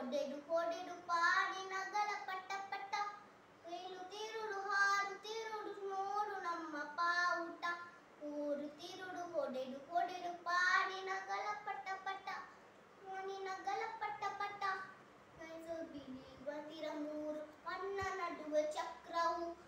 ಹೊಡೆದು ಹೊಡೆದು ಪಾಡಿನಗಳ ಪಟ್ಟ ಪಟ್ಟ ಏಳುತ್ತಿರುಳು ಹಾರುತ್ತಿರುಳು ನೋಡು ನಮ್ಮ ಪಾವುಟ ಊರುತ್ತಿರುಳು ಹೊಡೆದು ಹೊಡೆದು ಪಾಡಿನಗಳ ಪಟ್ಟ ಪಟ್ಟ ಮಣ್ಣಿನಗಳ ಪಟ್ಟ ಪಟ್ಟ ಬಿಳಿಯುವ ಮೂರು ಮಣ್ಣ ನಡುವೆ ಚಕ್ರವು